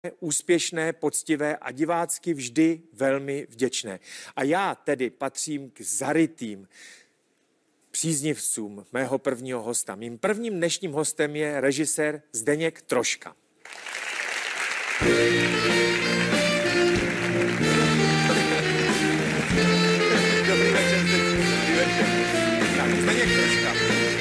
úspěšné, poctivé a divácky vždy velmi vděčné. A já tedy patřím k zarytým příznivcům mého prvního hosta. Mým prvním dnešním hostem je režisér Zdeněk Troška. Dobrý večer, dobrý večer. Tak, Zdeněk Troška.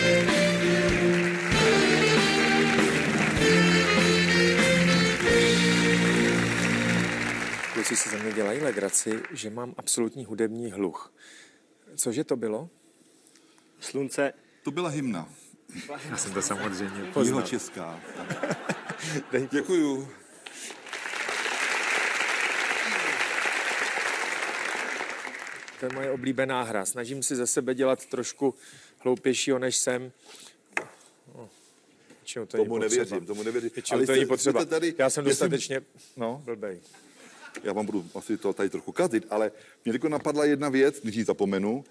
Kluci si ze mě dělají legraci, že mám absolutní hudební hluch. Cože to bylo? Slunce. To byla hymna. Já jsem to samozřejmě poznal. Jihočeská. Děkuju. To je moje oblíbená hra. Snažím si ze sebe dělat trošku hloupějšího, než jsem. Tomu nevěřím. Ale to není potřeba. Tady, já jsem dostatečně blbej. Já vám budu asi to tady trochu kazit, ale mě teď napadla jedna věc, když ji zapomenu.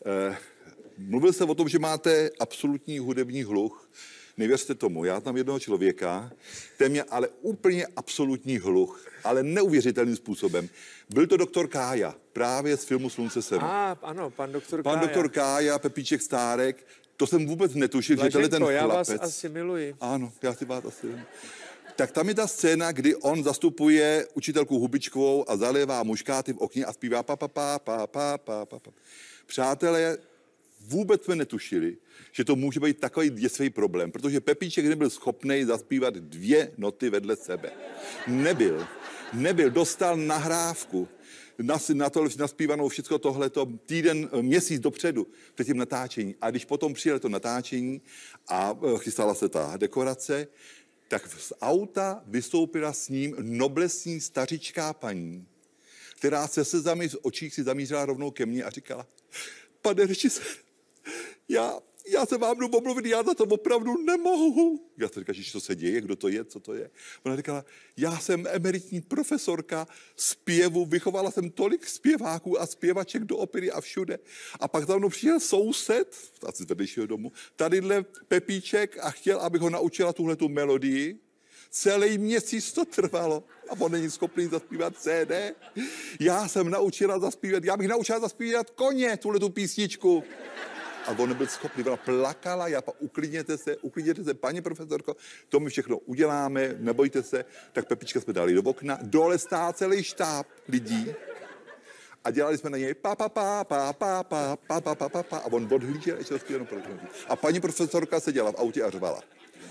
Mluvil jsem o tom, že máte absolutní hudební hluch. Nevěřte tomu, já znám jednoho člověka, ten mě ale úplně absolutní hluch, ale neuvěřitelným způsobem. Byl to doktor Kája, právě z filmu Slunce seno. Ano, pan doktor Kája. Pan doktor Kája, Pepíček Stárek, to jsem vůbec netušil, že tenhle ten chlapec... já vás asi miluji. Ano, já si vás asi... Tak tam je ta scéna, kdy on zastupuje učitelku Hubičkovou a zalévá muškáty v okně a zpívá pa, pa, pa, pa, pa, pa, pa. Přátelé, vůbec jsme netušili, že to může být takový děsivý problém, protože Pepíček nebyl schopný zaspívat 2 noty vedle sebe. Nebyl, dostal nahrávku naspívanou všechno tohleto měsíc dopředu před tím natáčení. A když potom přijel to natáčení a chystala se ta dekorace, tak z auta vystoupila s ním noblesní stařičká paní, která se slzami z očí si zamířila rovnou ke mně a říkala: pane režisér, já se vám jdu omluvit, já za to opravdu nemohu. Já jsem říkal, co se děje, kdo to je, co to je. Ona říkala: já jsem emeritní profesorka zpěvu, vychovala jsem tolik zpěváků a zpěvaček do opery a všude. A pak za mnou přijel soused, asi z vedlejšího domu, tadyhle Pepíček a chtěl, abych ho naučila tuhletu melodii. Celý měsíc to trvalo a on není schopný zaspívat CD. Já bych naučila zaspívat Koně, tuhletu písničku. A on nebyl schopný, ona plakala, uklidněte se, paní profesorko, to my všechno uděláme, nebojte se. Tak Pepička jsme dali do okna, dole stál celý štáb lidí a dělali jsme na něj pa, pa, pa, pa, pa, pa, pa, pa, pa, pa, pa, a on odhlížel ještě zpívanou produkci. A paní profesorka seděla v autě a řvala.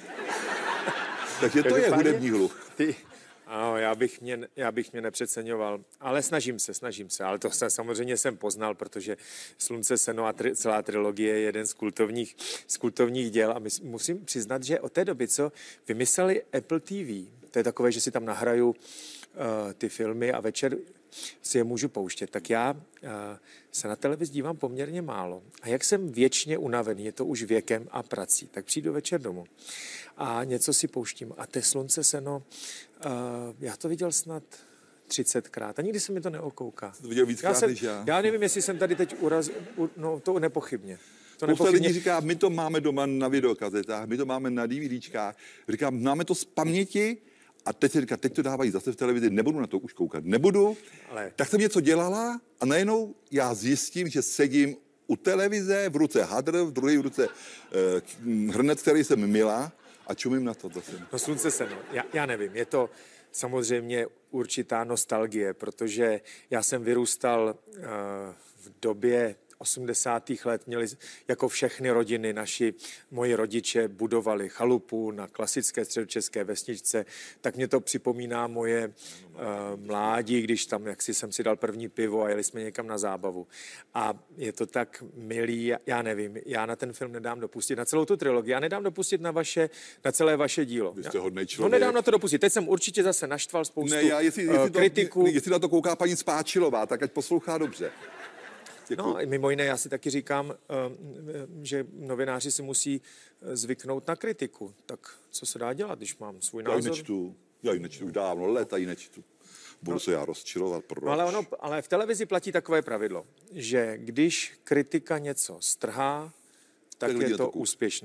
Takže to je hudební hluch. Ano, já bych mě nepřeceňoval, ale snažím se, ale to samozřejmě jsem poznal, protože Slunce seno a celá trilogie je jeden z kultovních děl a musím přiznat, že od té doby, co vymysleli Apple TV, to je takové, že si tam nahraju ty filmy a večer si je můžu pouštět, tak já se na televizi dívám poměrně málo. A jak jsem věčně unavený, je to už věkem a prací, tak přijdu večer domů a něco si pouštím. A te Slunce seno, já to viděl snad 30krát a nikdy se mi to neokouká. To viděl víckrát než já. Já nevím, jestli jsem tady teď no to nepochybně. Spousta lidí říká, my to máme doma na videokazetách, my to máme na DVDčkách. Říkám, máme to z paměti. A teď se říká, teď to dávají zase v televizi, nebudu na to už koukat, ale... Tak jsem něco dělala a najednou já zjistím, že sedím u televize, v ruce hadr, v druhé ruce hrnec, který jsem mila a čumím na to zase. No Slunce seno, já nevím, je to samozřejmě určitá nostalgie, protože já jsem vyrůstal v době 80. let, měli jako všechny rodiny, moji rodiče budovali chalupu na klasické středočeské vesničce, tak mě to připomíná moje mládí, když tam jaksi jsem si dal první pivo a jeli jsme někam na zábavu. A je to tak milý, já nevím, já na ten film nedám dopustit, na celou tu trilogii, já nedám dopustit na celé vaše dílo. Vy jste hodnej člověk. No nedám na to dopustit, teď jsem určitě zase naštval spoustu kritiků. Jestli na to kouká paní Spáčilová, tak ať poslouchá dobře. Děkuji. No, mimo jiné, já si taky říkám, že novináři si musí zvyknout na kritiku. Tak co se dá dělat, když mám svůj názor? Já ji nečtu, dávno léta ji nečtu. Budu se já rozčilovat. No, ale v televizi platí takové pravidlo, že když kritika něco strhá, tak je to úspěšné.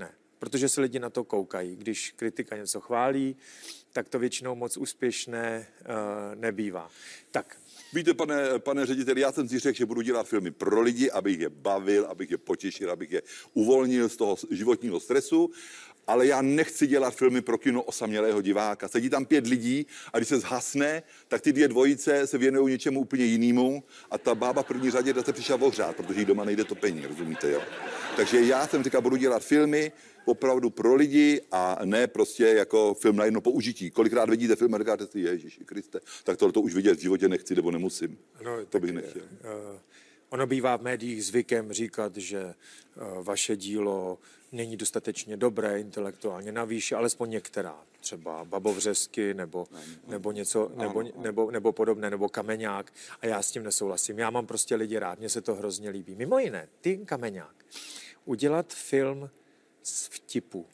protože se lidi na to koukají. Když kritika něco chválí, tak to většinou moc úspěšné nebývá. Tak. Víte, pane řediteli, já jsem si řekl, že budu dělat filmy pro lidi, abych je bavil, abych je potěšil, abych je uvolnil z toho životního stresu, ale já nechci dělat filmy pro kino osamělého diváka. Sedí tam 5 lidí a když se zhasne, tak ty 2 dvojice se věnují něčemu úplně jinému a ta bába v první řadě se přišla ohřát, protože jí doma nejde topení, rozumíte, jo? Takže já jsem říkal, budu dělat filmy opravdu pro lidi a ne prostě jako film na jedno použití. Kolikrát vidíte film a říkáte si, Ježíši Kriste, tak tohle to už vidět v životě nechci nebo nemusím. No, to bych nechtěl. Ono bývá v médiích zvykem říkat, že vaše dílo není dostatečně dobré intelektuálně na výši, alespoň některá, třeba Babovřesky nebo něco, nebo podobné, nebo Kameňák. A já s tím nesouhlasím. Já mám prostě lidi rád, mně se to hrozně líbí. Mimo jiné, ty Kameňák, udělat film z vtipu.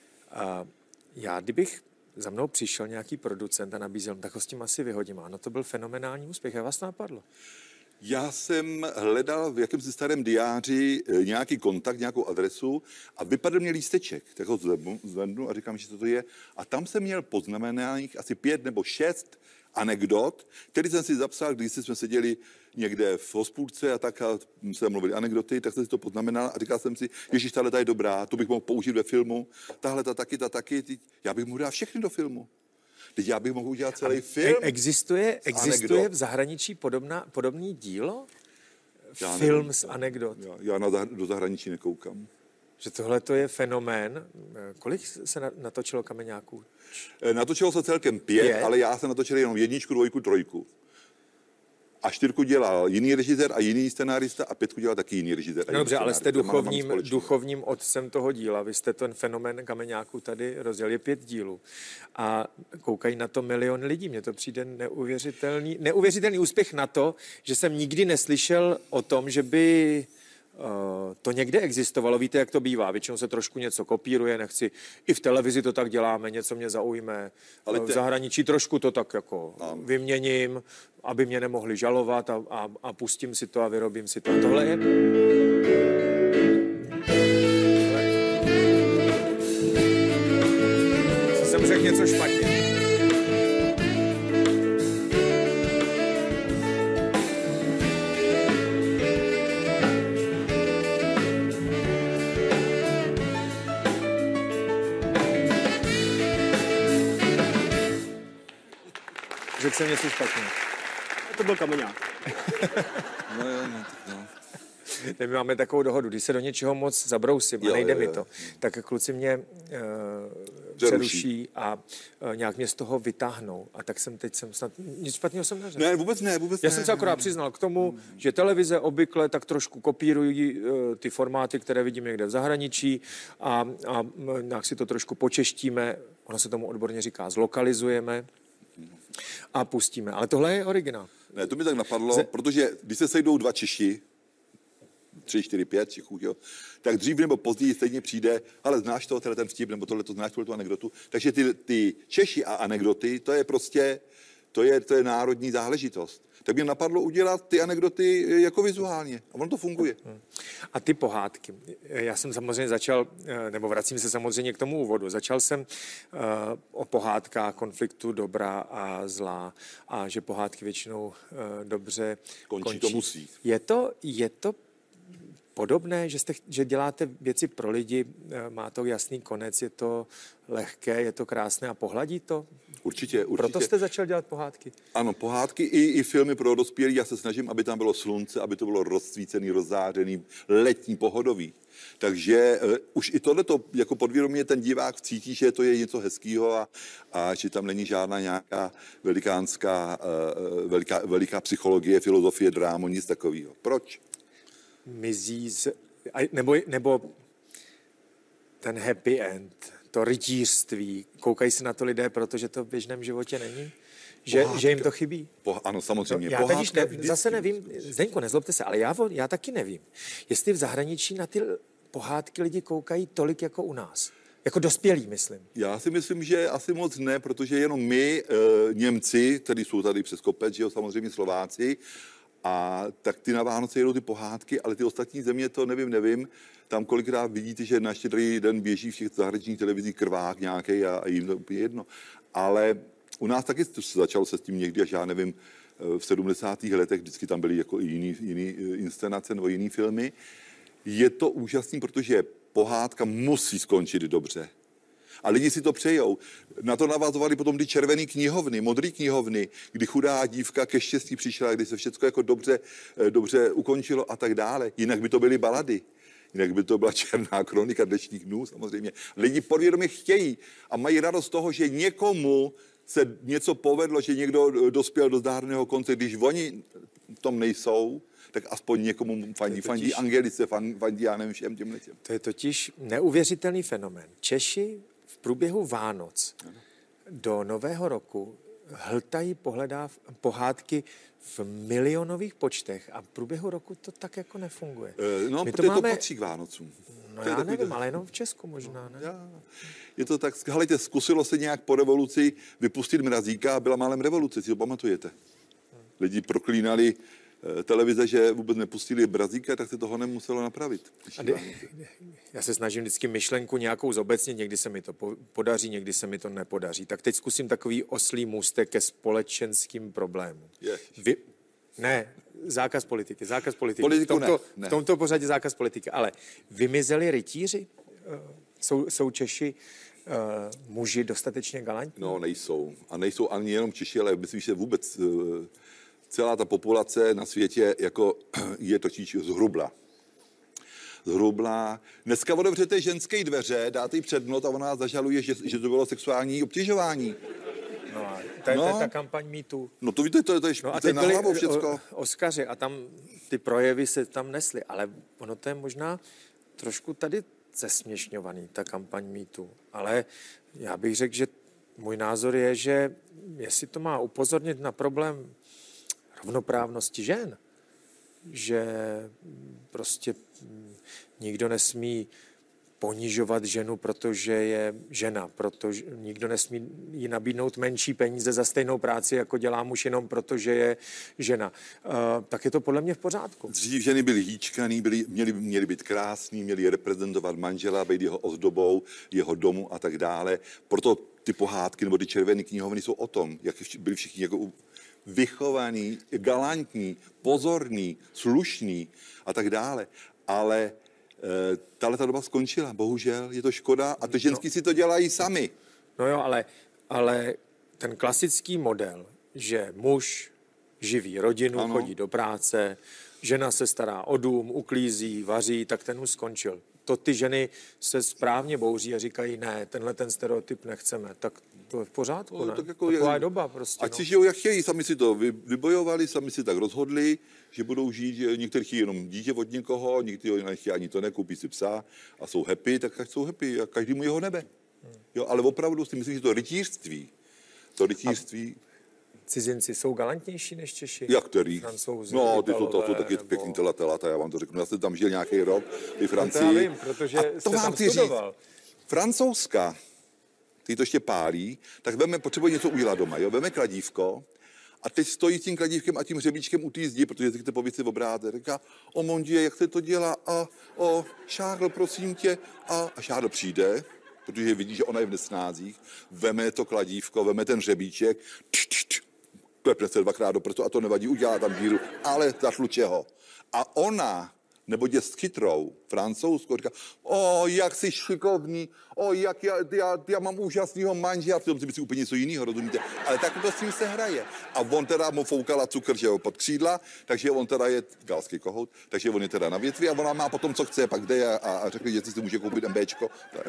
Já, kdybych za mnou přišel nějaký producent a nabízel, tak ho s tím asi vyhodím. Ano, to byl fenomenální úspěch. Jak vás napadlo? Já jsem hledal v jakémsi starém diáři nějaký kontakt, nějakou adresu a vypadl mě lísteček. Tak ho zvednu a říkám, že co to je. A tam jsem měl poznamenaných asi 5 nebo 6 anekdot, který jsem si zapsal, když jsme seděli někde v hospůdce a tak a se mluvili anekdoty, tak jsem si to poznamenal a říkal jsem si, ježiš, tahle je dobrá, tu bych mohl použít ve filmu, tahle ta taky, já bych mohl dát všechny do filmu. Teď já bych mohl udělat celý film. Existuje v zahraničí podobný dílo? Film z anekdot. Já do zahraničí nekoukám. Že tohle to je fenomén. Kolik se natočilo Kameňáků? Natočilo se celkem 5, ale já jsem natočil jenom 1, 2, 3. A 4 dělal jiný režisér a jiný scenárista a 5 dělal taky jiný režisér. No dobře, ale jste duchovním otcem toho díla. Vy jste ten fenomén Kameňáků tady rozjel. Je 5 dílů. A koukají na to milion lidí. Mně to přijde neuvěřitelný úspěch na to, že jsem nikdy neslyšel o tom, že by to někde existovalo. Víte, jak to bývá. Většinou se trošku něco kopíruje, nechci. I v televizi to tak děláme, něco mě zaujme. Ale v zahraničí trošku to tak jako vyměním, aby mě nemohli žalovat a pustím si to a vyrobím si to. A tohle je... Jsem řekl něco špatně. Řekl jsem něco špatně. To byl Kameňák. No. My máme takovou dohodu, když se do něčeho moc zabrousím a nejde mi to, tak kluci mě přeruší a nějak mě z toho vytáhnou. A tak teď jsem snad, nic špatného jsem neřekl. Ne, vůbec ne. Já jsem se akorát přiznal k tomu, že televize obvykle tak trošku kopírují ty formáty, které vidíme někde v zahraničí a nějak si to trošku počeštíme, ono se tomu odborně říká zlokalizujeme a pustíme. Ale tohle je originál. Ne, to mi tak napadlo, protože když se sejdou 2 Češi, 3, 4, 5 Čechů, jo, tak dřív nebo později stejně přijde, ale znáš to, ten vtip, nebo tohle to znáš, tu anekdotu. Takže ty Češi a anekdoty, to je prostě, to je národní záležitost. Tak mě napadlo udělat ty anekdoty jako vizuálně. A ono to funguje. A ty pohádky. Já jsem samozřejmě začal, nebo vracím se samozřejmě k tomu úvodu. Začal jsem o pohádkách konfliktu dobra a zla a že pohádky většinou dobře končí. To musí. Je to podobné, že děláte věci pro lidi, má to jasný konec, je to lehké, je to krásné a pohladí to? Určitě. Proto jste začal dělat pohádky? Ano, pohádky i filmy pro dospělí. Já se snažím, aby tam bylo slunce, aby to bylo rozsvícený, rozzářený, letní, pohodový. Takže už i tohleto, jako podvědomě ten divák cítí, že to je něco hezkého a že tam není žádná nějaká veliká psychologie, filozofie, drámo, nic takového. Proč? Mizí nebo ten happy end, to rytířství. Koukají se na to lidé, protože to v běžném životě není? Že jim to chybí? Ano, samozřejmě. Já zase nevím, Zdeňko, nezlobte se, ale já taky nevím. Jestli v zahraničí na ty pohádky lidi koukají tolik jako u nás. Jako dospělí, myslím. Já si myslím, že asi moc ne, protože jenom my, Němci, kteří jsou tady přes kopec, že jo, samozřejmě Slováci, A tak ty na Vánoce jedou ty pohádky, ale ty ostatní země to nevím. Tam kolikrát vidíte, že na Štědrý den běží v těch zahraničních televizích krvák nějaký a jim to úplně jedno. Ale u nás taky začalo se s tím někdy, až já nevím, v 70. letech vždycky tam byly jako jiný inscenace nebo jiný filmy. Je to úžasný, protože pohádka musí skončit dobře. A lidi si to přejou. Na to navazovaly potom ty červené knihovny, modré knihovny, kdy chudá dívka ke štěstí přišla, kdy se všechno jako dobře ukončilo a tak dále. Jinak by to byly balady. Jinak by to byla černá kronika dnešních dnů samozřejmě. Lidi podvědomě chtějí a mají radost z toho, že někomu se něco povedlo, že někdo dospěl do zdárného konce. Když oni v tom nejsou, tak aspoň někomu fandí Angelice, fandí já nevím všem těmhle těm. To je totiž neuvěřitelný fenomén. Češi v průběhu Vánoc do Nového roku hltají pohádky v milionových počtech a v průběhu roku to tak jako nefunguje. No, protože to patří k Vánocům. No já nevím, ale jenom v Česku možná, ne? Je to tak, helejte, zkusilo se nějak po revoluci vypustit Mrazíka a byla málem revoluce, si to pamatujete. Lidi proklínali televize, že vůbec nepustili Mrazíka, tak se toho nemuselo napravit. Já se snažím vždycky myšlenku nějakou zobecnit, někdy se mi to podaří, někdy se mi to nepodaří. Tak teď zkusím takový oslý můstek ke společenským problémům. Zákaz politiky. V tomto pořadě zákaz politiky. Ale vymizeli rytíři? Jsou Češi muži dostatečně galantní? No, nejsou. A nejsou ani jenom Češi, ale myslím, že vůbec celá ta populace na světě jako je totiž zhrubla. Dneska otevřete ženské dveře, dáte jí přednot a ona zažaluje, že to bylo sexuální obtěžování. No, to je ta kampaň MeToo. No to víte, to je na hlavu všecko. Oscaři a tam ty projevy se tam nesly, ale ono to je možná trošku tady zesměšňovaný, ta kampaň MeToo. Ale já bych řekl, že můj názor je, že jestli to má upozornit na problém rovnoprávnosti žen, že prostě nikdo nesmí ponižovat ženu, protože je žena, protože nikdo nesmí jí nabídnout menší peníze za stejnou práci, jako dělá muž, jenom protože je žena. Tak je to podle mě v pořádku. Dřív ženy byly hýčkaný, měly být krásný, měly reprezentovat manžela, být jeho ozdobou, jeho domu a tak dále. Proto ty pohádky nebo ty červené knihovny jsou o tom, jak byli všichni jako vychovaný, galantní, pozorný, slušný a tak dále. Ale tahle doba skončila, bohužel, je to škoda a ty ženský si to dělají sami. No jo, ale ten klasický model, že muž živí rodinu, chodí do práce, žena se stará o dům, uklízí, vaří, tak ten už skončil. To ty ženy se správně bouří a říkají, ne, tenhle ten stereotyp nechceme, tak to je v pořádku, ne? Taková je doba prostě. Ať si žijou, jak chtějí, sami si to vybojovali, sami si tak rozhodli, že budou žít, že někteří chtějí jenom dítě od někoho, někteří nechtějí ani to ne, koupí si psa a jsou happy, tak jsou happy a každý mu jeho nebe. Jo, ale opravdu si myslím, že to rytířství. Cizinci jsou galantnější než Češi? Jak který? Francouzi, no, ty jsou taky pěkný telata, já vám to řeknu. Já jsem tam žil nějaký rok, i Francii. No to já vím, protože jste tam studoval. Francouzska, ty to ještě pálí, tak potřebuje něco udělat doma, jo? Veme kladívko a teď stojí s tím kladívkem a tím hřebíčkem u té zdi, protože chcete pověsit obráze. Říká, o mon Dieu, jak se to dělá? Charles, prosím tě. A Charles přijde, protože vidí, že ona je v nesnázích, veme to kladívko, veme ten hřebíček, klepne se dvakrát do prstu a to nevadí, udělá tam díru, ale zašlu čeho. A ona, nebo je s chytrou, Francouzskou, říká, jak jsi šikovný, jak já mám úžasnýho manžela, přitom si myslí úplně něco jiného, rozumíte? Ale tak to s tím se hraje. A on teda mu foukala cukr, že jo, pod křídla, takže on teda je galský kohout, takže on je teda na větvi a ona má potom, co chce, pak jde a řekne, že si může koupit MBčko.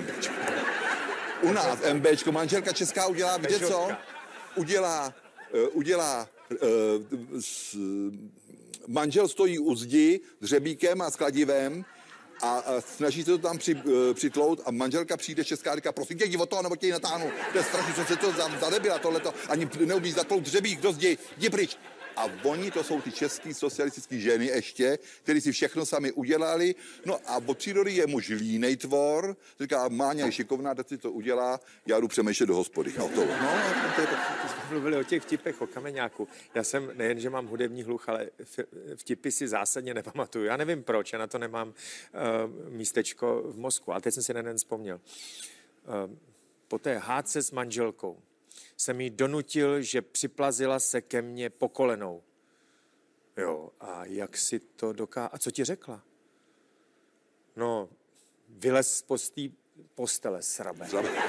U nás MBčko, manželka česká udělá, víte co? Udělá manžel stojí u zdi s hřebíkem a s kladivem a snaží se to tam přitlout a manželka přijde česká a říká, prosím tě, jdi od toho, nebo tě ji natáhnu. To je strašně, co se to zadebila tohleto. Ani neumí zatlout hřebík do zdi, jdi pryč. A oni, to jsou ty český socialistický ženy ještě, který si všechno sami udělali. No a od přírody je muž línej tvor, říká, Máňa je šikovná, tak si to udělá, já jdu přemýšlet do hospody. A to, no, to je tak. Mluvili o těch vtipech, o kameňáku. Já jsem, nejen, že mám hudební hluch, ale vtipy si zásadně nepamatuju. Já nevím proč, já na to nemám místečko v mozku. Ale teď jsem si na jeden vzpomněl. Po té hádce s manželkou jsem jí donutil, že připlazila se ke mně po kolenou. Jo, a jak si to A co ti řekla? No, vylez z postele, srabe.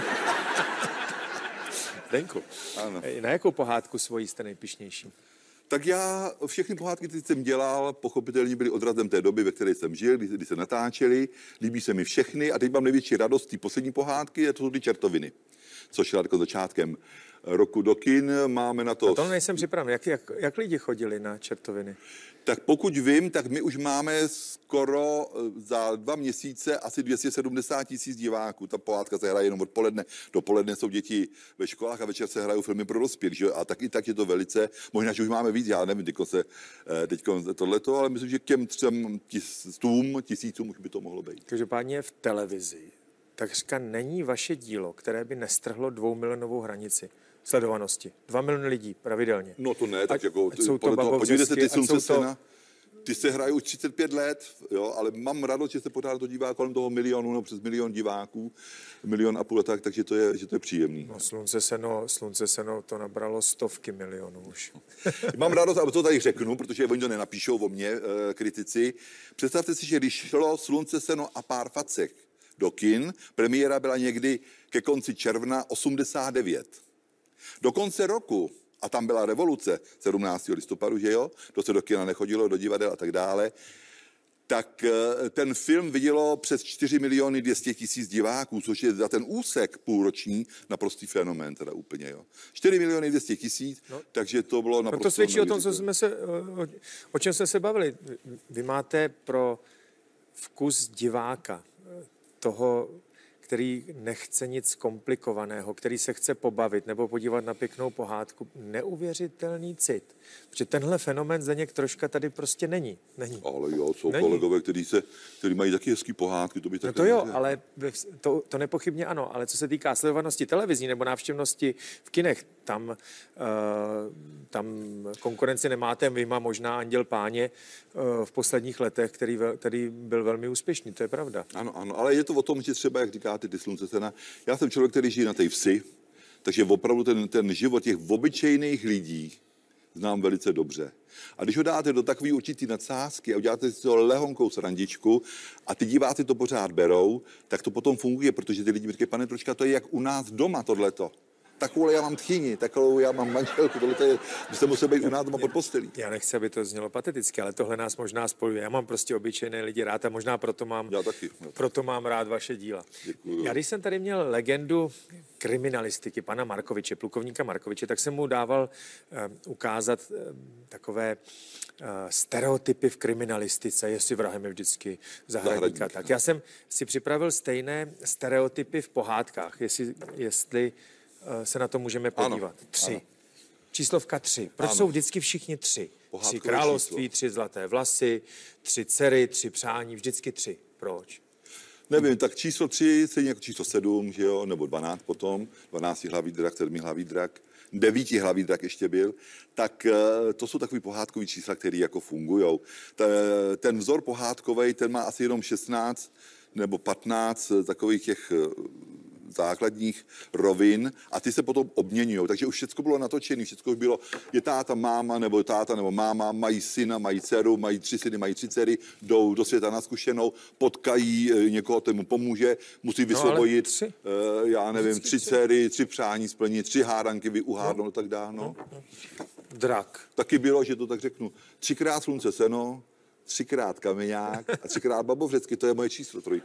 Denku, Ano. na jakou pohádku svojí jste nejpyšnější? Tak já všechny pohádky, které jsem dělal, pochopitelně byly odrazem té doby, ve které jsem žil, kdy se natáčeli. Líbí se mi všechny a teď mám největší radost té poslední pohádky, to jsou ty Čertoviny, což šla jako začátkem roku do kin. Máme na to... Na to nejsem připraven. Jak lidi chodili na Čertoviny? Tak pokud vím, tak my už máme skoro za 2 měsíce asi 270 000 diváků. Ta pohádka se hraje jenom odpoledne. Dopoledne jsou děti ve školách a večer se hrajou filmy pro dospělí. A tak i tak je to velice. Možná, že už máme víc, já nevím, teď tohleto, ale myslím, že k těm 300 000 už by to mohlo být. Každopádně v televizi takřka není vaše dílo, které by nestrhlo 2 milionovou hranici sledovanosti. 2 miliony lidí pravidelně. No to ne, tak jako... Jsou to podívejte se, ty Slunce jsou to... Sena, ty se hrají už 35 let, jo, ale mám radost, že se pořád to dívá kolem toho milionu, nebo přes 1 milion diváků, 1,5 milionu a tak, takže to je příjemný. No, Slunce Seno, to nabralo stovky milionů už. Mám radost, aby to tady řeknu, protože oni to nenapíšou o mně, kritici. Představte si, že když šlo Slunce Seno a pár facek do kin, premiéra byla někdy ke konci června 89. Do konce roku, a tam byla revoluce 17. listopadu, že jo, to se do kina nechodilo, do divadel a tak dále, tak ten film vidělo přes 4 200 000 diváků, což je za ten úsek půlroční naprostý fenomén, teda úplně, jo. 4 200 000, no, takže to bylo naprosto... No to svědčí o tom, o čem jsme se bavili. Vy máte pro vkus diváka, toho, který nechce nic komplikovaného, který se chce pobavit nebo podívat na pěknou pohádku, neuvěřitelný cit. Protože tenhle fenomén Zdeněk troška tady prostě není. Ale jo, jsou kolegové, kteří mají taky hezký pohádky, to by tak... No to jo, ale to nepochybně ano, ale co se týká sledovanosti televizní nebo návštěvnosti v kinech, tam konkurenci nemáte, vyjma možná Anděl Páně v posledních letech, který byl velmi úspěšný, to je pravda. Ano, ale je to o tom, že třeba, jak říkáte, ty Slunce Sena, já jsem člověk, který žije na té vsi, takže opravdu ten život těch obyčejných lidí znám velice dobře. A když ho dáte do takové určitý nadsázky a uděláte si to lehonkou srandičku a ty diváci to pořád berou, tak to potom funguje, protože ty lidi mi říkají, pane Tročka, to je jak u nás doma tohleto. Takovou já mám tchyni, takovou já mám manželku, tohle je, byste musel být u nás doma pod postelí. Já nechci, aby to znělo pateticky, ale tohle nás možná spojuje. Já mám prostě obyčejné lidi rád a možná proto mám rád vaše díla. Děkuju. Já když jsem tady měl legendu kriminalistiky pana Markoviče, plukovníka Markoviče, tak jsem mu dával ukázat takové stereotypy v kriminalistice, jestli vrahem je vždycky zahradník. Tak já jsem si připravil stejné stereotypy v pohádkách, jestli se na to můžeme podívat. Ano, 3. Ano. Číslovka 3. Proč jsou vždycky všichni 3? 3 království, 3 zlaté vlasy, 3 dcery, 3 přání, vždycky 3. Proč? Nevím, tak číslo 3, stejně jako číslo 7, že jo, nebo 12 potom, 12 hlavý drak, 7 hlavý drak, 9 hlavý drak ještě byl, tak to jsou takový pohádkový čísla, které jako fungujou. Ten vzor pohádkovej, ten má asi jenom 16 nebo 15 takových těch základních rovin a ty se potom obměňují. Takže už všechno bylo natočené, všechno už bylo, je táta, máma, nebo táta, nebo máma, mají syna, mají dceru, mají 3 syny, mají 3 dcery, jdou do světa na zkušenou, potkají někoho, tomu pomůže, musí vysvobodit, já nevím, 3 dcery, 3 přání splnit, 3 hádanky vyuhádnout a tak dále. No. Drak. Taky bylo, že to tak řeknu, 3krát Slunce Seno, 3krát Kameňák a 3krát Babovřecky, to je moje číslo 3.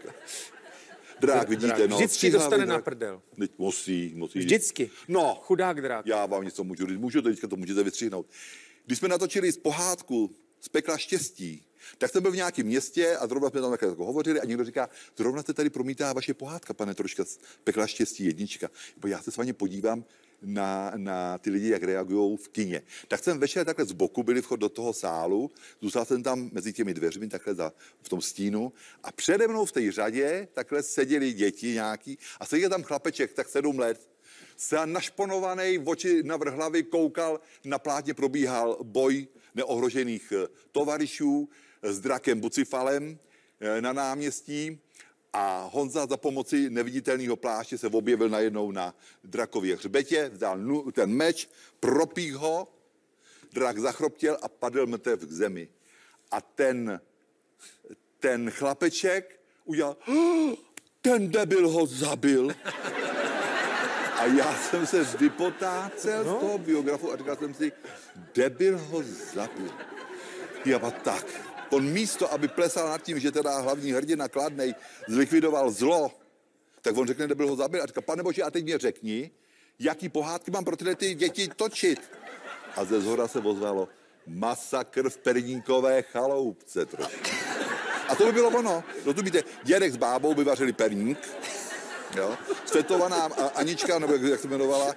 Drák, vidíte, no. Vždycky dostane na prdel. Musí. Vždycky. No. Chudák drák. Já vám něco můžu říct, teďka to můžete vystřihnout. Když jsme natočili z pohádku z Pekla štěstí, tak jsem byl v nějakém městě a zrovna jsme tam takhle hovořili a někdo říká, zrovna se tady promítá vaše pohádka, pane Troška, z Pekla štěstí 1. Já se s vámi podívám, na ty lidi, jak reagují v kině. Tak jsem večer takhle z boku, byli vchod do toho sálu, zůstal jsem tam mezi těmi dveřmi, takhle v tom stínu a přede mnou v té řadě takhle seděli děti nějaký a seděl tam chlapeček, tak 7 let, se našponovaný, oči navrch hlavy, koukal, na plátně probíhal boj neohrožených tovaryšů s drakem Bucifalem na náměstí a Honza za pomoci neviditelného pláště se objevil najednou na drakově hřbetě, vzal ten meč, propích ho, drak zachroptěl a padl mrtev k zemi. A ten chlapeček udělal, ten debil ho zabil. A já jsem se vypotácel z toho biografu a říkal jsem si, debil ho zabil. Já tak. On místo, aby plesal nad tím, že teda hlavní hrdina Kladnej zlikvidoval zlo, tak on řekne, debil ho zabil a říká, pane bože, a teď mě řekni, jaký pohádky mám pro tyhle ty děti točit. A ze zhora se ozvalo, masakr v Perníkové chaloupce trošku. A to by bylo ono. Rozumíte, dědek s bábou by vařili perník, jo? Světovaná Anička, nebo jak se jmenovala,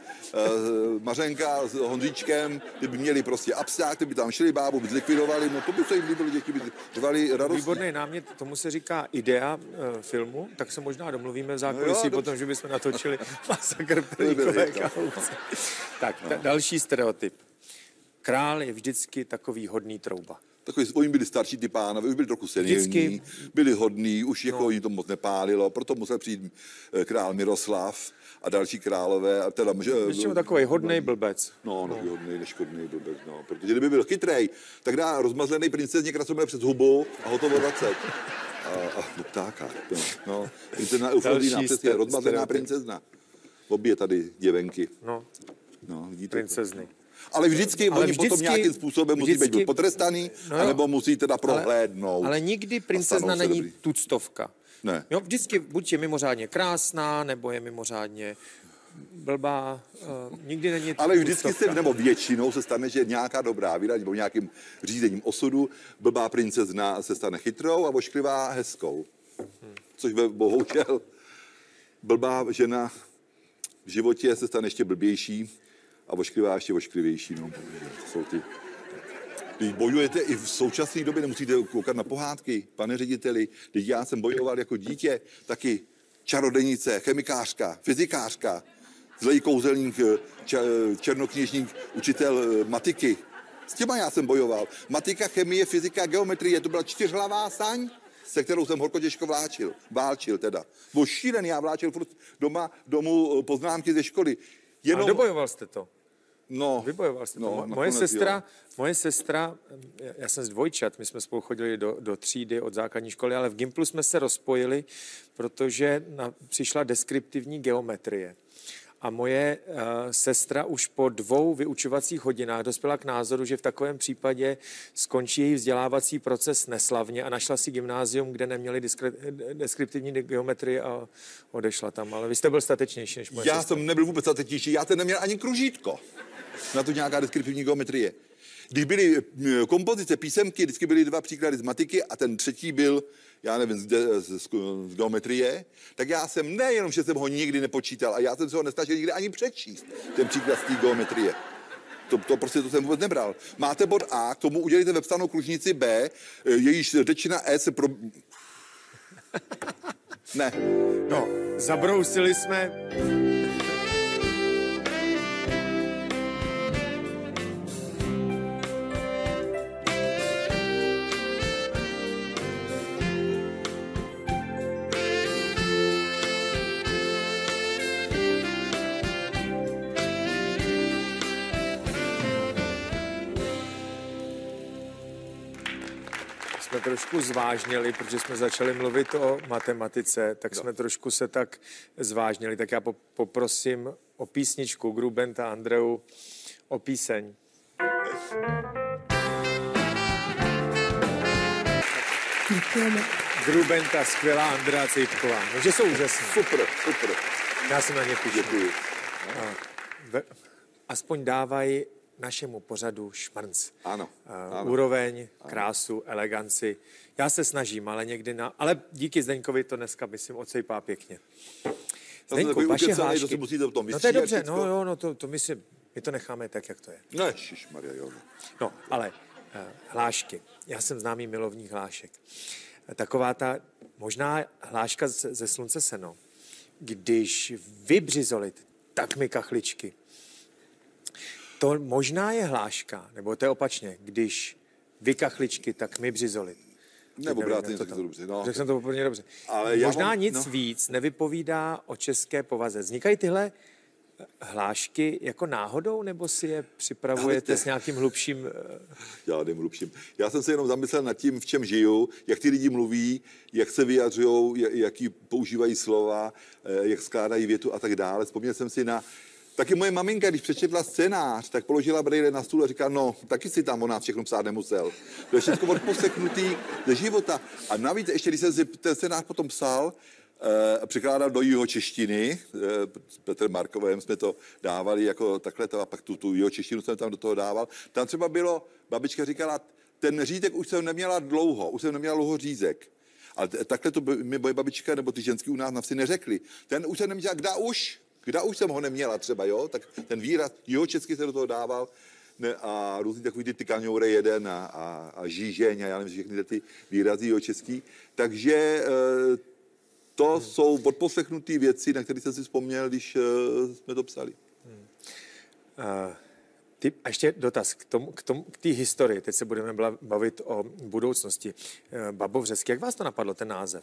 Mařenka s Honzíčkem, ty by měli prostě absták, ty by tam šli, bábu by zlikvidovali, no to by se jim líbilo, děti by řvali radostně. Výborný námět, tomu se říká idea filmu, tak se možná domluvíme v zákulisí no, potom, že bychom natočili masakr Perníkové chaloupce. Tak, další stereotyp. Král je vždycky takový hodný trouba. Takový, oni byli starší ty pánové, už byli trochu senilní, byli hodní, už jako jim to moc nepálilo, proto musel přijít král Miroslav a další králové. A teda, ještě takový hodnej blbec. No, hodnej, neškodný blbec, no. Protože kdyby byl chytrej, tak dá rozmazlený princezně krasomé přes hubu a hotovo 20. No ptáka, no. Princezna Eufrodina, přesně, rozmazlená princezna. Obě tady děvenky. No, vidíte. Princezny. Ale vždycky oni potom nějakým způsobem musí být potrestaný, anebo musí teda prohlédnout. Ale nikdy princezna není tuctovka. Ne. Jo, vždycky buď je mimořádně krásná, nebo je mimořádně blbá. Nikdy není ale vždycky se, nebo většinou se stane, že nějaká dobrá víra, nebo nějakým řízením osudu, blbá princezna se stane chytrou a ošklivá hezkou. Což bohužel blbá žena v životě se stane ještě blbější a ošklivá ještě ošklivější. No. To jsou ty. Když bojujete i v současné době, nemusíte koukat na pohádky, pane řediteli. Když já jsem bojoval jako dítě, taky čarodejnice, chemikářka, fyzikářka, zlej kouzelník, černokněžník, učitel matiky. S těma já jsem bojoval. Matika, chemie, fyzika, geometrie, to byla 4hlavá saň, se kterou jsem horko těžko válčil teda. Byl šílený, já vláčil furt domů poznámky ze školy. A dobojoval jste to? No. Vybojoval jste to. Moje sestra, já jsem z dvojčat, my jsme spolu chodili do třídy od základní školy, ale v Gimplu jsme se rozpojili, protože přišla deskriptivní geometrie. A moje sestra už po 2 vyučovacích hodinách dospěla k názoru, že v takovém případě skončí její vzdělávací proces neslavně a našla si gymnázium, kde neměli deskriptivní geometrii a odešla tam. Ale vy jste byl statečnější než moje sestra. Jsem nebyl vůbec statečnější, já jsem neměl ani kružítko na to nějaká deskriptivní geometrie. Když byly kompozice, písemky, vždycky byly 2 příklady z matiky a ten třetí byl, já nevím, z geometrie, tak já jsem nejenom, že jsem ho nikdy nepočítal, a já jsem se ho nestačil nikdy ani přečíst, ten příklad z té geometrie. To jsem vůbec nebral. Máte bod A, k tomu udělíte vepsanou kružnici B, jejíž řečina E se Ne. No, zabrousili jsme. Jsme trošku zvážnili, protože jsme začali mluvit o matematice, tak jsme trošku se tak zvážnili. Tak já poprosím o písničku Grubenta Andreu, o píseň. Grubenta, skvělá, Andrea Cejtková. No, že jsou úžasný. Super. Já jsem na ně pišný. Děkuji. Aspoň dávají našemu pořadu šmrnc. Ano. Úroveň, krásu, eleganci. Já se snažím, ale někdy ale díky Zdeňkovi to dneska, myslím, odsejpá pěkně. Zdeňku, vaše hlášky. To si musíte potom No to je dobře, všecko. my to necháme tak, jak to je. Ne, šišmarja, jo. No, ale hlášky. Já jsem známý milovník hlášek. Taková ta možná hláška ze Slunce seno, když vy břizolit, tak mi kachličky. To možná je hláška, nebo to je opačně, když vy kachličky, tak mi břizolit. Nebo obráceně, tak to dobře. No. Řekl jsem to úplně dobře. Ale Možná nic víc nevypovídá o české povaze. Vznikají tyhle hlášky jako náhodou, nebo si je připravujete s nějakým hlubším... Žádným hlubším. Já jsem se jenom zamyslel nad tím, v čem žiju, jak ty lidi mluví, jak se vyjadřují, jaký používají slova, jak skládají větu a tak dále. Vzpomněl jsem si na... Taky moje maminka, když přečetla scénář, tak položila brejle na stůl a říká, no, taky si tam o nás všechno psát nemusel. To je všechno odposleknutý ze života. A navíc, ještě když jsem si ten scénář potom psal, překládal do jihočeštiny, s Petrem Markovem jsme to dávali jako takhle, a pak tu jihočeštinu jsem tam do toho dával. Tam třeba bylo, babička říkala, ten řízek už jsem neměla dlouho řízek. Ale takhle to mi moje babička nebo ty ženský u nás na vsi neřekli. Ten už jsem neměla, Kda už jsem ho neměla třeba, jo? Tak ten výraz jihočeský se do toho dával a různý takový ty tykaňoure jeden a žížeň a já nevím, všechny ty výrazy jihočeský. Takže to jsou odposlechnutý věci, na které jsem si vzpomněl, když jsme to psali. A ještě dotaz k té historii. Teď se budeme bavit o budoucnosti. Babovřesky, jak vás to napadlo, ten název?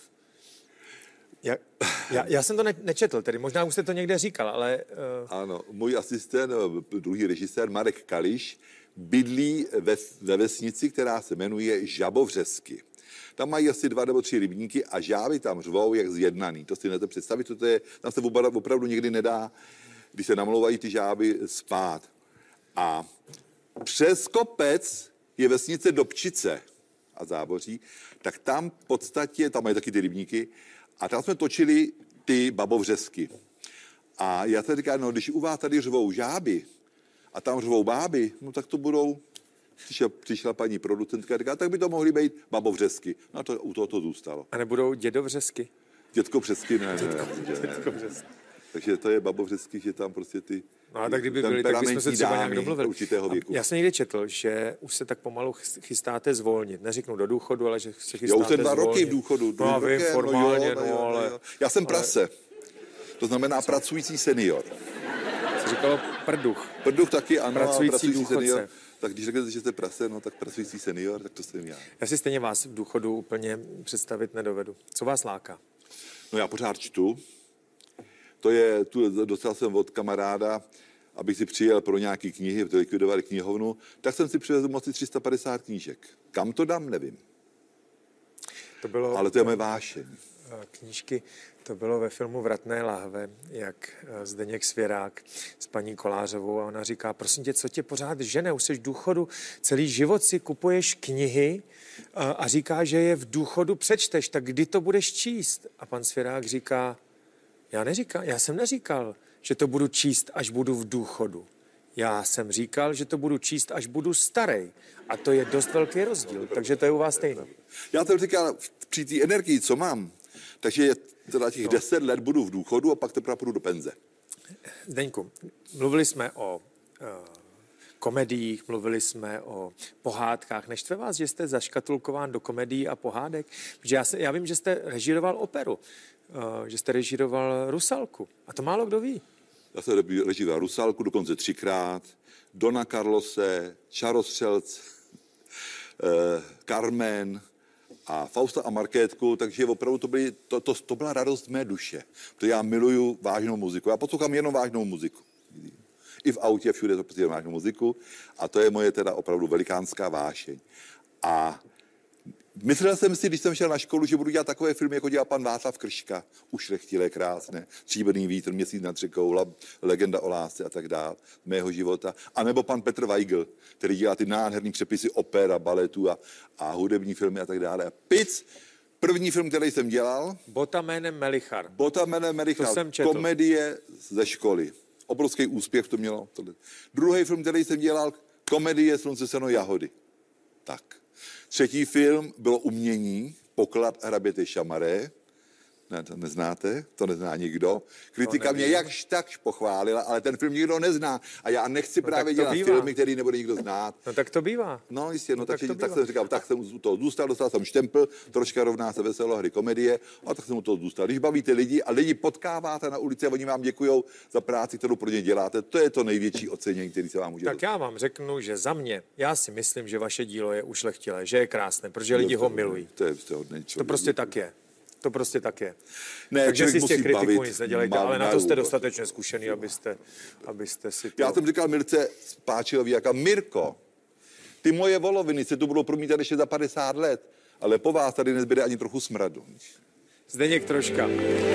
Já jsem to nečetl, tedy možná už jste to někde říkal, ale... Ano, můj asistent, druhý režisér Marek Kališ, bydlí ve vesnici, která se jmenuje Žabovřesky. Tam mají asi 2 nebo 3 rybníky a žáby tam řvou jak zjednaný. To si nedáte představit, tam se opravdu nikdy nedá, když se namlouvají ty žáby, spát. A přes kopec je vesnice Dobčice a Záboří, tak tam v podstatě, tam mají taky ty rybníky, a tam jsme točili ty babovřesky. A já tady říkám, no když u vás tady řvou žáby a tam řvou báby, no tak to budou, přišla paní producentka a říká, tak by to mohly být babovřesky. No a to u toho to zůstalo. A nebudou dědovřesky? Dětkobřesky, ne. Dětkobřesky. Takže to je babovřesky, že tam prostě ty... No a tak kdyby byli, tak bychom se třeba nějak domluvili. Určitého věku. Já jsem někdy četl, že už se tak pomalu chystáte zvolnit. Neřeknu do důchodu, ale že se chystáte zvolnit. Já už jsem 2 roky v zvolnit. důchodu. No a vy formálně, ale... Já jsem prase. To znamená pracující senior. Co říkalo prduch. Prduch taky, ano. Pracující důchodce. Senior. Tak když řeknete, že jste prase, no tak pracující senior, tak to jsem já. Já si stejně vás v důchodu úplně představit nedovedu. Co vás láká? No já pořád čtu. Dostal jsem od kamaráda, abych si přijel pro nějaké knihy, protože likvidovali knihovnu, tak jsem si přivezl moci 350 knížek. Kam to dám, nevím. Ale to je moje vášeň. Knížky, to bylo ve filmu Vratné lahve, jak Zdeněk Svěrák s paní Kolářovou a ona říká, prosím tě, co tě pořád žene, už jsi v důchodu, celý život si kupuješ knihy a říká, že je v důchodu přečteš, tak kdy to budeš číst? A pan Svěrák říká, já jsem neříkal, že to budu číst, až budu v důchodu. Já jsem říkal, že to budu číst, až budu starej. A to je dost velký rozdíl, takže to je u vás stejné. Já jsem říkal, při té energii, co mám, takže teda těch 10 let budu v důchodu a pak teprve půjdu do penze. Zdeňku, mluvili jsme o komediích, mluvili jsme o pohádkách. Neštve vás, že jste zaškatulkován do komedií a pohádek? Protože já vím, že jste režíroval operu, že jste režíroval Rusalku. A to málo kdo ví. Já jsem režíroval Rusalku dokonce 3krát, Dona Carlose, Čarostřelc, Carmen a Fausta a Markétku, takže opravdu to byla radost mé duše. Protože já miluju vážnou muziku. Já poslouchám jenom vážnou muziku. I v autě, všude to prostě vážnou muziku. A to je moje teda opravdu velikánská vášeň. A myslel jsem si, když jsem šel na školu, že budu dělat takové filmy, jako dělal pan Václav Krška. Ušlechtilé, krásné. Stříbrný vítr, Měsíc nad řekou, Legenda o lásce a tak dál, mého života. A nebo pan Petr Weigl, který dělá ty nádherný přepisy oper, baletů a hudební filmy a tak dále. A Pic, první film, který jsem dělal. Bota jménem Melichar. Komedie ze školy. Obrovský úspěch to mělo. Druhý film, který jsem dělal, komedie Slunce, seno, jahody. Tak. Třetí film bylo Umění, Poklad hraběte Šamaré. Ne, to neznáte, to nezná nikdo. Kritika mě jakž takž pochválila, ale ten film nikdo nezná. A já nechci právě dělat filmy, který nebude nikdo znát. No tak to bývá. No jistě, tak bývá. jsem říkal, tak jsem u toho zůstal, dostal jsem štempel, troška rovná se veselohry komedie, a tak jsem u toho zůstal. Když bavíte lidi a lidi potkáváte na ulici a oni vám děkujou za práci, kterou pro ně děláte, to je to největší ocenění, který se vám může Tak já vám řeknu, že za mě, já si myslím, že vaše dílo je ušlechtilé, že je krásné, protože lidi ho milují. To je hodně To prostě tak je. To prostě tak je. Ne, takže si z těch kritiků bavit, nic nedělejte, ale na to jste dostatečně zkušený, abyste si to... Já jsem říkal Mirce Spáčilový, jaká Mirko, ty moje voloviny se tu budou promítat ještě za 50 let, ale po vás tady nezbyde ani trochu smradu. Zdeněk Troška.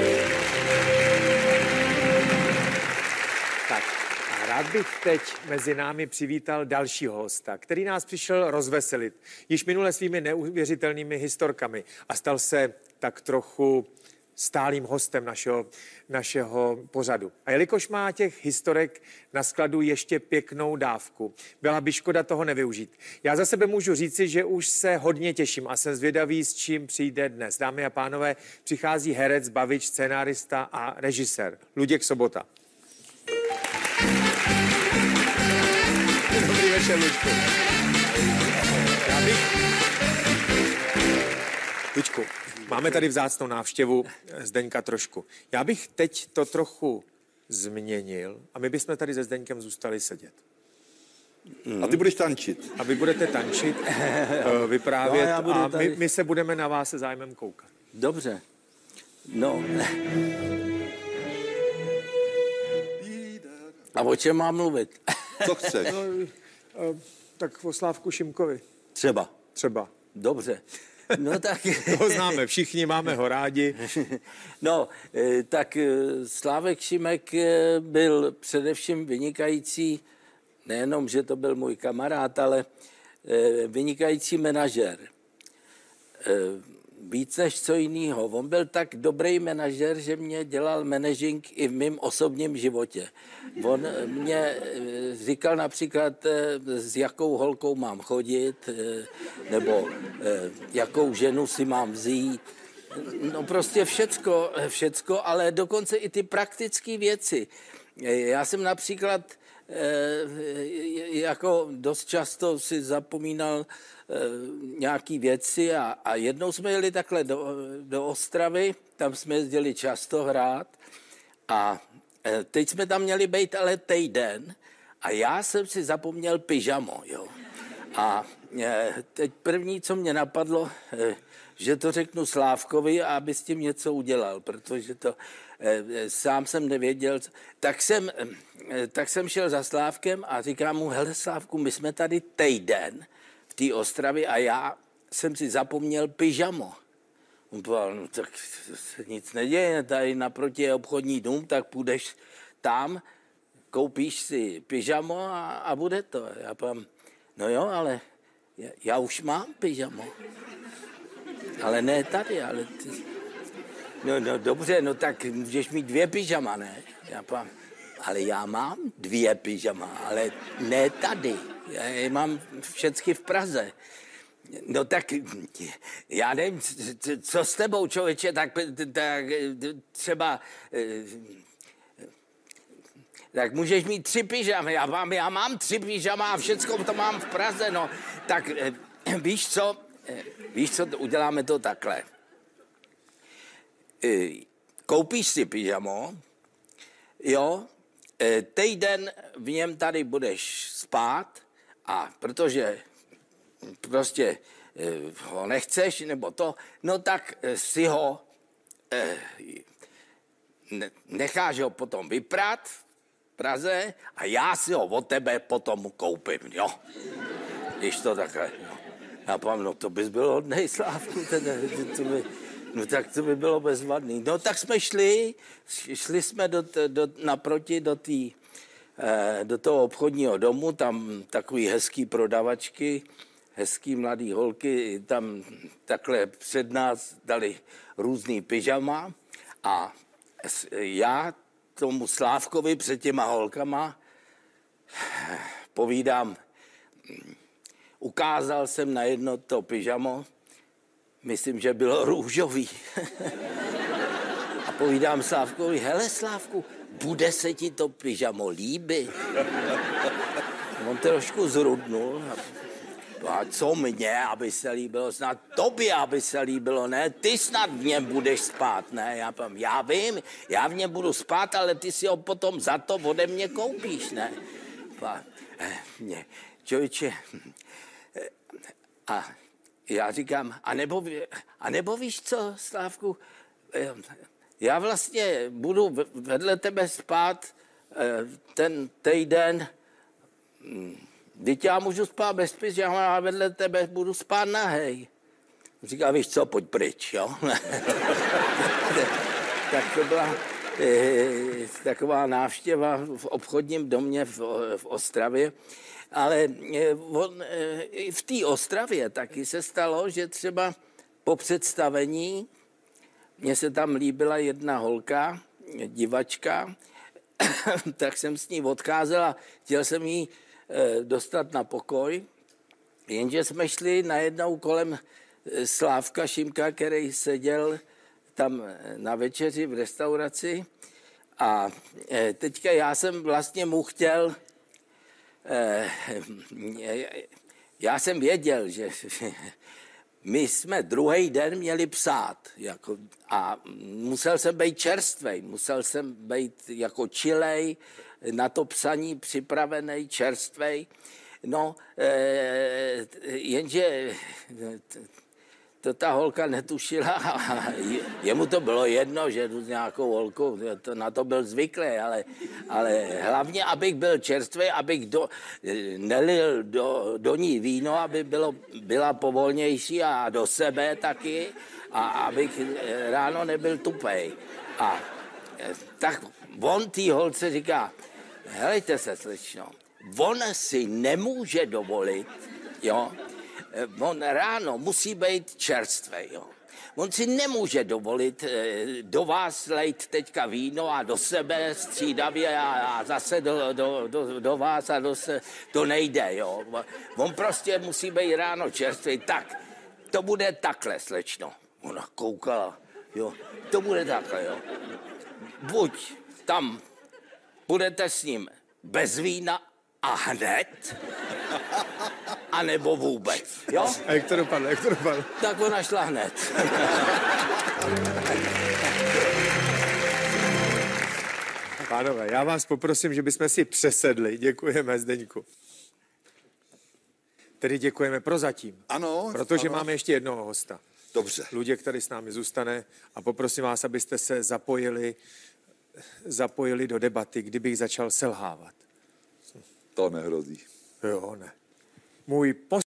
Tak a rád bych teď mezi námi přivítal dalšího hosta, který nás přišel rozveselit již minule svými neuvěřitelnými historkami a stal se tak trochu stálým hostem našeho pořadu. A jelikož má těch historek na skladu ještě pěknou dávku, byla by škoda toho nevyužít. Já za sebe můžu říci, že už se hodně těším a jsem zvědavý, s čím přijde dnes. Dámy a pánové, přichází herec, bavič, scénárista a režisér Luděk Sobota. Dobrý večer, Luďku. Luďku, máme tady vzácnou návštěvu Zdeňka Trošku. Já bych teď to trochu změnil a my bychom tady se Zdeňkem zůstali sedět. A ty budeš tančit. A vy budete tančit, vyprávět a my se budeme na vás se zájmem koukat. Dobře. No. A o čem mám mluvit? Co chceš? Tak o Slávku Šimkovi. Třeba. Dobře. No tak... Toho známe, všichni máme ho rádi. No, tak Slávek Šimek byl především vynikající, nejenom, že to byl můj kamarád, ale vynikající manažer. Víc než co jiného. On byl tak dobrý manažer, že mě dělal managing i v mém osobním životě. On mě říkal například, s jakou holkou mám chodit, nebo jakou ženu si mám vzít. No prostě všecko, ale dokonce i ty praktické věci. Já jsem například jako dost často si zapomínal nějaký věci a jednou jsme jeli takhle do Ostravy, tam jsme jezdili často hrát a teď jsme tam měli být ale týden a já jsem si zapomněl pyžamo, jo. A teď první, co mě napadlo, že to řeknu Slávkovi, aby s tím něco udělal, protože to sám jsem nevěděl. Tak jsem šel za Slávkem a říkám mu, hele Slávku, my jsme tady týden v té Ostravě a já jsem si zapomněl pyžamo. On povedal, no tak se nic neděje, tady naproti je obchodní dům, tak půjdeš tam, koupíš si pyžamo a bude to. Já povím, no jo, ale já už mám pyžamo. Ale ne tady, ale ty... No dobře, no tak můžeš mít 2 pyžama, ne? Já povím, ale já mám 2 pyžama, ale ne tady. Já je mám všechny v Praze. No tak, já nevím, co s tebou, člověče, tak třeba... Tak můžeš mít 3 pyžamy, já mám 3 pyžama a všecko to mám v Praze, no. Tak víš co, uděláme to takhle. Koupíš si pyžamo, jo, týden v něm tady budeš spát a protože prostě ho nechceš nebo to, no tak si ho necháš ho potom vyprat v Praze a já si ho od tebe potom koupím, jo. Když to takhle, jo. Já povím, no to bys byl hodnej, Slávku, no tak to by bylo bezvadný. No tak jsme šli jsme naproti do toho obchodního domu, tam takový hezký prodavačky, hezký mladý holky, tam takhle před nás dali různý pyžama a já tomu Slávkovi před těma holkama povídám, ukázal jsem na jedno to pyžamo, myslím, že bylo růžový. povídám Slávkovi, hele Slávku, bude se ti to pyžamo líbit? On trošku zrudnul. A co mně, aby se líbilo? Snad tobě, aby se líbilo, ne? Ty snad v něm budeš spát, ne? Já vím, já v něm budu spát, ale ty si ho potom za to ode mě koupíš, ne? Člověče, a já říkám, a nebo víš co, Slávku, já vlastně budu vedle tebe spát ten týden, teď já můžu spát bez pyžama, já vedle tebe budu spát nahej. Říká, víš co, pojď pryč, jo? Tak to byla taková návštěva v obchodním domě v Ostravě. Ale v té Ostravě taky se stalo, že třeba po představení mně se tam líbila jedna holka, divačka, tak jsem s ní odcházel a chtěl jsem jí dostat na pokoj, jenže jsme šli najednou kolem Slávka Šimka, který seděl tam na večeři v restauraci a teďka já jsem vlastně mu chtěl, já jsem věděl, že my jsme druhý den měli psát jako, a musel jsem být čerstvej, musel jsem být jako čilej, na to psaní připravený, čerstvej. No, jenže to ta holka netušila a jemu to bylo jedno, že jdu s nějakou holkou, na to byl zvyklý, ale hlavně, abych byl čerstvý, abych nelil do ní víno, aby byla povolnější a do sebe taky a abych ráno nebyl tupej. A tak on tý holce říká, helejte se, slečno, on si nemůže dovolit, jo, on ráno musí být čerstvý, jo. On si nemůže dovolit do vás lejt teďka víno a do sebe střídavě a zase do vás a to nejde, jo. On prostě musí být ráno čerstvý. Tak, to bude takhle, slečno. Ona koukala, jo, to bude takhle, jo. Buď tam budete s ním bez vína a hned, anebo vůbec, jo? A jak to dopadlo, Tak ona šla hned. Pánové, já vás poprosím, že bychom si přesedli. Děkujeme, Zdeňku. Tedy děkujeme prozatím. Ano. Protože ano. máme ještě jednoho hosta. Dobře. Luděk, který s námi zůstane a poprosím vás, abyste se zapojili do debaty, kdybych začal selhávat. To nehrozí. Jo, ne. Můj